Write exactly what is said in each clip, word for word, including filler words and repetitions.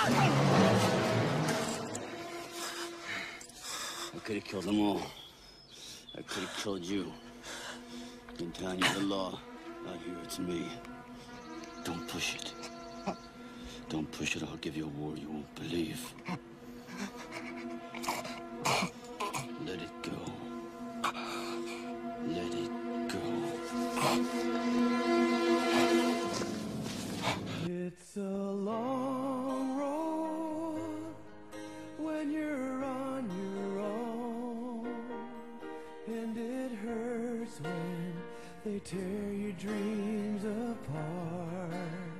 I could have killed them all. I could have killed you. In town, you're the law. Out here, it's me. Don't push it. Don't push it, or I'll give you a war you won't believe. Let it go. Let it go. It's a long road when you're on your own, and it hurts when they tear your dreams apart.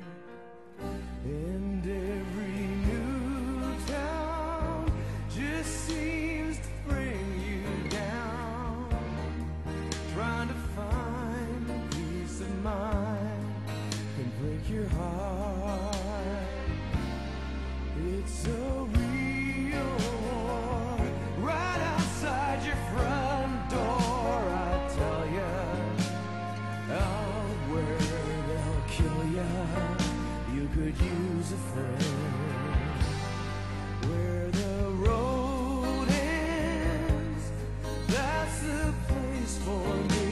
And every new town just seems to bring you down, trying to find peace of mind can break your heart. It's a real war right outside your front door, I tell ya. Out where they'll kill ya, you could use a friend. Where the road ends, that's the place for me.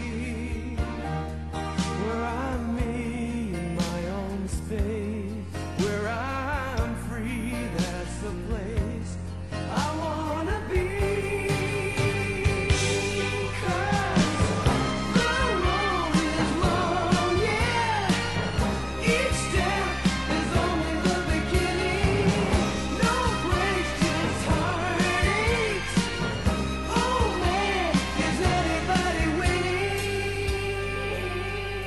Where I'm me in my own space, where I'm free, that's the place I wanna be. 'Cause the road is long, yeah. Each step is only the beginning. No breaks, just heartaches. Oh man, is anybody winning?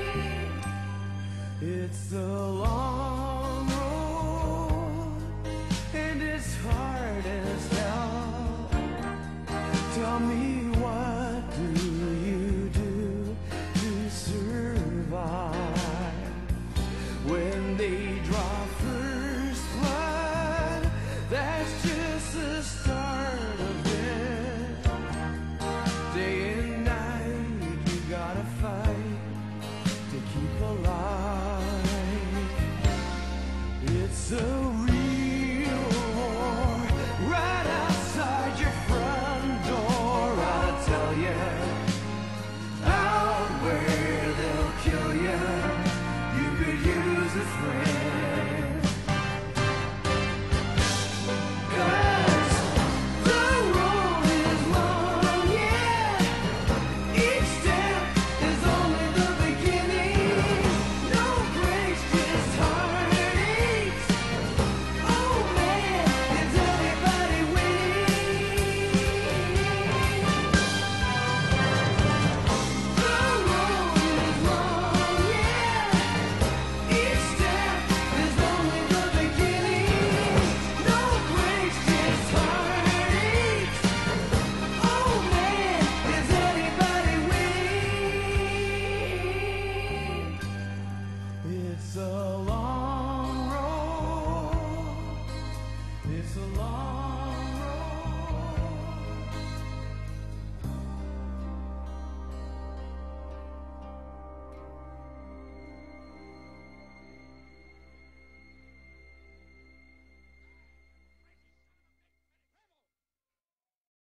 It's a long road, and it's hard as hell. Tell me, what do you do to survive when they draw food